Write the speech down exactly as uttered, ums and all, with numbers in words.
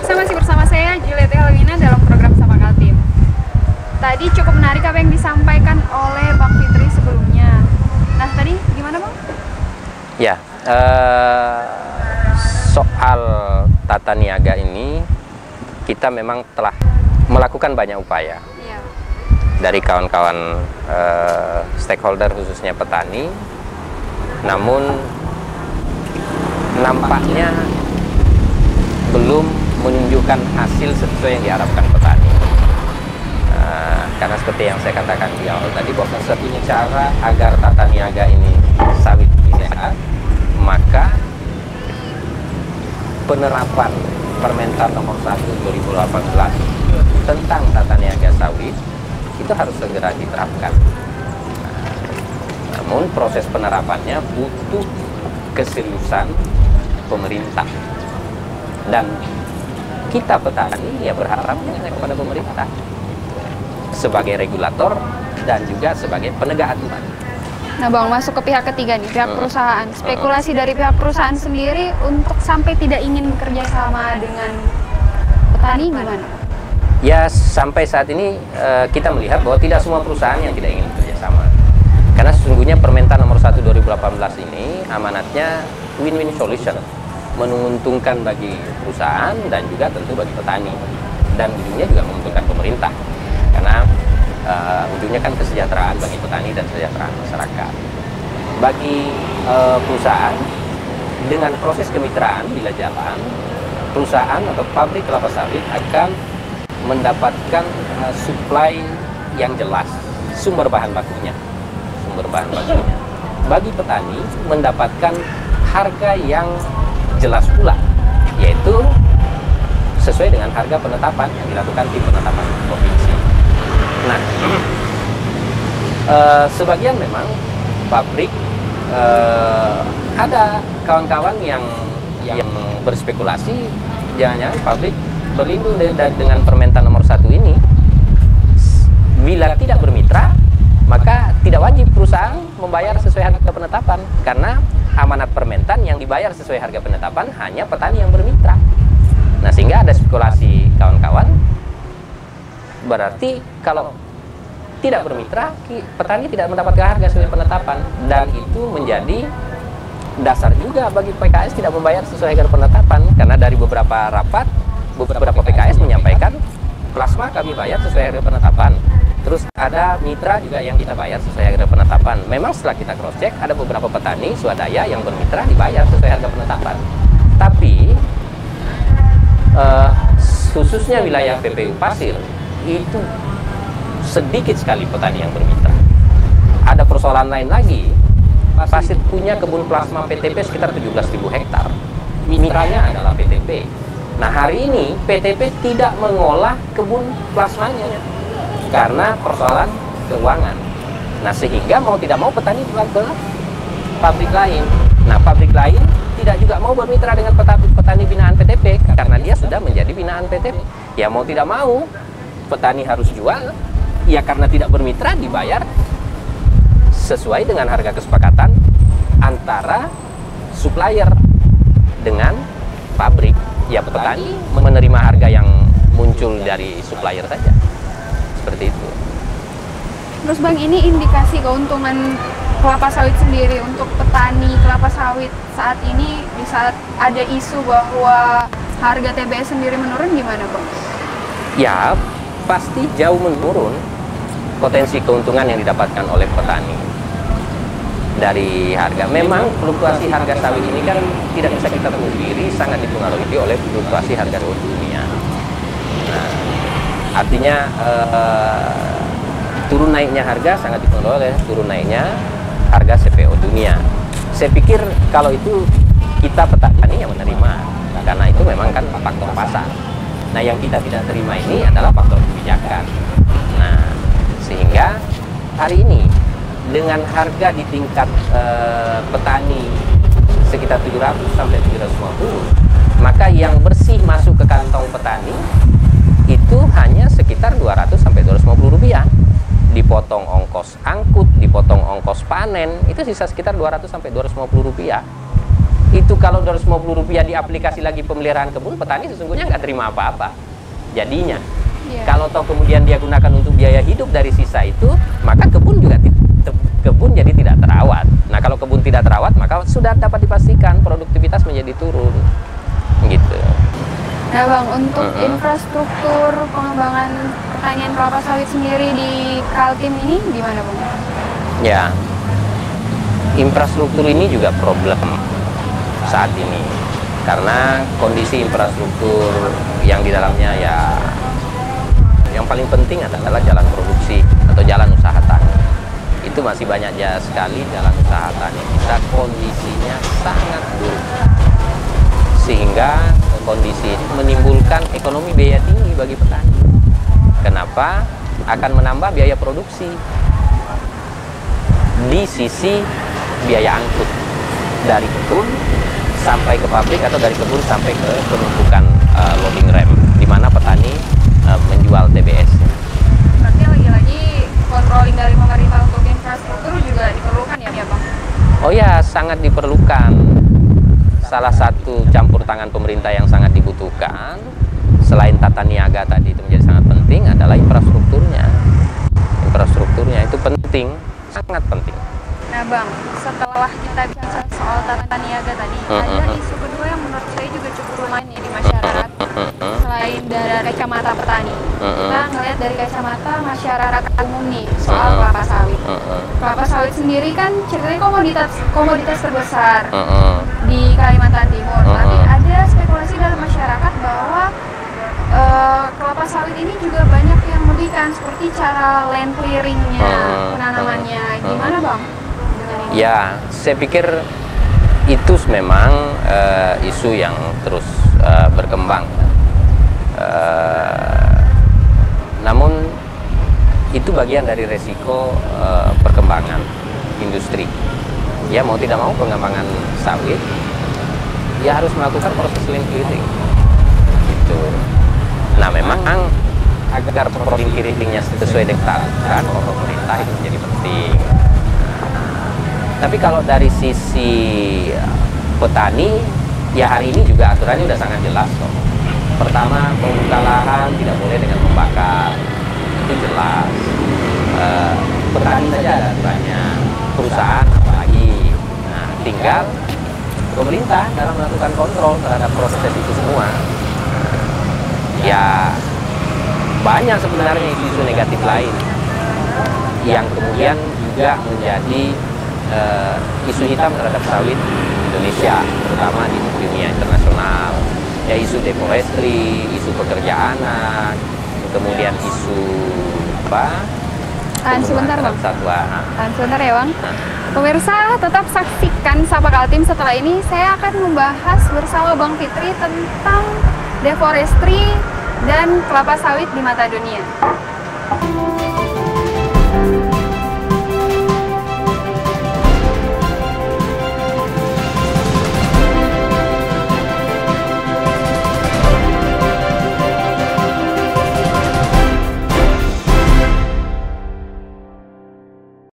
pemirsa, masih bersama saya Juliet Helwina dalam program Sapa Kaltim. Tadi cukup menarik apa yang disampaikan oleh Bang Fitri sebelumnya. Nah, tadi gimana Bang? Ya, uh, soal tata niaga ini kita memang telah melakukan banyak upaya Iya. dari kawan-kawan uh, stakeholder khususnya petani, namun nampaknya belum menunjukkan hasil sesuai yang diharapkan petani. Uh, karena seperti yang saya katakan di awal tadi, bahwa satunya cara agar tata niaga ini sawit ini sehat, maka penerapan Permentan nomor satu dua ribu delapan belas tentang tata niaga sawit itu harus segera diterapkan. Nah, namun proses penerapannya butuh keseriusan pemerintah, dan kita petani ya berharapnya kepada pemerintah sebagai regulator dan juga sebagai penegak aturan. Nah Bang, masuk ke pihak ketiga nih, pihak perusahaan. Spekulasi dari pihak perusahaan sendiri untuk sampai tidak ingin bekerja sama dengan petani gimana? Ya, sampai saat ini uh, kita melihat bahwa tidak semua perusahaan yang tidak ingin bekerja sama. Karena sesungguhnya Permentan nomor satu dua ribu delapan belas ini amanatnya win-win solution, menguntungkan bagi perusahaan dan juga tentu bagi petani, dan ujungnya juga menguntungkan pemerintah, karena uh, ujungnya kan kesejahteraan bagi petani dan kesejahteraan masyarakat. Bagi uh, perusahaan, dengan proses kemitraan bila jalan, perusahaan atau pabrik kelapa sawit akan mendapatkan uh, supply yang jelas, sumber bahan bakunya, sumber bahan bakunya. Bagi petani mendapatkan harga yang jelas pula, yaitu sesuai dengan harga penetapan yang dilakukan tim penetapan provinsi. Nah, eh, sebagian memang pabrik eh, ada kawan-kawan yang yang berspekulasi, jangan-jangan pabrik berlindung de dengan Permentan nomor satu ini, bila tidak bermitra maka tidak wajib perusahaan membayar sesuai harga penetapan, karena amanat Permentan yang dibayar sesuai harga penetapan hanya petani yang bermitra. Nah, sehingga ada spekulasi kawan-kawan, berarti kalau tidak bermitra, petani tidak mendapatkan harga sesuai penetapan, dan itu menjadi dasar juga bagi P K S tidak membayar sesuai harga penetapan, karena dari beberapa rapat, beberapa P K S menyampaikan plasma kami bayar sesuai harga penetapan. Terus ada mitra juga yang kita bayar sesuai harga penetapan. Memang setelah kita cross check, ada beberapa petani swadaya yang bermitra dibayar sesuai harga penetapan. Tapi uh, khususnya wilayah P P U Pasir itu sedikit sekali petani yang bermitra. Ada persoalan lain lagi. Pasir punya kebun plasma P T P sekitar tujuh belas ribu hektar. Mitranya adalah P T P. Nah, hari ini P T P tidak mengolah kebun plasmanya karena persoalan keuangan. Nah, sehingga mau tidak mau petani jual ke pabrik lain. Nah, pabrik lain tidak juga mau bermitra dengan petani, petani binaan P T P karena dia sudah menjadi binaan P T P. Ya mau tidak mau petani harus jual, ya karena tidak bermitra dibayar sesuai dengan harga kesepakatan antara supplier dengan pabrik. Ya petani menerima harga yang muncul dari supplier saja. Seperti itu. Terus Bang, ini indikasi keuntungan kelapa sawit sendiri untuk petani kelapa sawit saat ini, di saat ada isu bahwa harga T B S sendiri menurun, gimana Bang? Ya, pasti jauh menurun potensi keuntungan yang didapatkan oleh petani dari harga. Memang fluktuasi harga sawit ini kan tidak bisa kita pungkiri sangat dipengaruhi oleh fluktuasi harga dunia. Nah, artinya eh, turun naiknya harga sangat dipengaruhi oleh turun naiknya harga C P O dunia. Saya pikir kalau itu kita petani yang menerima, karena itu memang kan faktor pasar. Nah, yang kita tidak terima ini adalah faktor kebijakan. Nah, sehingga hari ini dengan harga di tingkat eh, petani sekitar tujuh ratus sampai tujuh ratus lima puluh, maka yang bersih masuk ke kantong petani itu hanya sekitar dua ratus sampai dua ratus lima puluh rupiah. Dipotong ongkos angkut, dipotong ongkos panen, itu sisa sekitar dua ratus sampai dua ratus lima puluh rupiah. Itu kalau dua ratus lima puluh rupiah di aplikasi lagi pemeliharaan kebun, petani sesungguhnya nggak terima apa-apa jadinya. Yeah. Kalau toh kemudian dia gunakan untuk biaya hidup dari sisa itu, maka kebun juga kebun jadi tidak terawat. Nah, kalau kebun tidak terawat, maka sudah dapat dipastikan produktivitas menjadi turun. Gitu. Nah, Bang, untuk uh-uh. infrastruktur pengembangan pertanian kelapa sawit sendiri di Kaltim ini gimana, Bang? Ya. Infrastruktur ini juga problem saat ini. Karena kondisi infrastruktur yang di dalamnya ya yang paling penting adalah jalan produksi atau jalan usaha tani. Itu masih banyak ya sekali jalan usaha tani kita kondisinya sangat buruk, sehingga kondisi ini menimbulkan ekonomi biaya tinggi bagi petani. Kenapa? Akan menambah biaya produksi di sisi biaya angkut dari kebun sampai ke pabrik atau dari kebun sampai ke penumpukan uh, loading rem, di mana petani uh, menjual T B S. Berarti lagi-lagi controlling dari pemerintah untuk infrastruktur juga diperlukan ya, ya Bang? Oh ya, sangat diperlukan. Salah satu campur tangan pemerintah yang sangat dibutuhkan, selain tata niaga tadi itu menjadi sangat penting, adalah infrastrukturnya. Infrastrukturnya itu penting, sangat penting. Nah Bang, setelah kita bicara soal tata niaga tadi, uh, uh, ada isu kedua yang menurut saya juga cukup lumayan nih di masyarakat, uh, uh, selain dari kacamata petani. Uh, uh, kita ngelihat dari kacamata masyarakat umum nih soal uh, kelapa sawit. Uh, uh, kelapa sawit sendiri kan ceritanya komoditas komoditas terbesar uh, uh, di Kalimantan Timur, uh, uh, tapi ada spekulasi dalam masyarakat bahwa uh, kelapa sawit ini juga banyak yang merugikan, seperti cara land clearingnya, uh, penanamannya. Gimana Bang? Ya, saya pikir itu memang uh, isu yang terus uh, berkembang. Uh, namun itu bagian dari resiko uh, perkembangan industri. Ya, mau tidak mau pengembangan sawit, ya harus melakukan proses land clearing. Gitu. Nah, memang agar proses land clearingnya sesuai dengan aturan pemerintah itu menjadi penting. Tapi kalau dari sisi petani, ya hari ini juga aturannya sudah sangat jelas kok. Pertama, membuka lahan tidak boleh dengan membakar, itu jelas. E, petani saja ada aturannya, perusahaan apalagi. Nah, tinggal pemerintah dalam melakukan kontrol terhadap proses itu semua. Ya, banyak sebenarnya isu-isu negatif lain yang kemudian juga menjadi Uh, isu hitam terhadap sawit Indonesia, terutama di dunia internasional. Ya, isu deforestry, isu pekerjaan anak, kemudian isu apa? Tahan sebentar Bang. Satwa. Tahan sebentar ya Bang. Nah. Pemirsa, tetap saksikan Sapa Kaltim. Setelah ini saya akan membahas bersama Bang Fitri tentang deforestry dan kelapa sawit di mata dunia.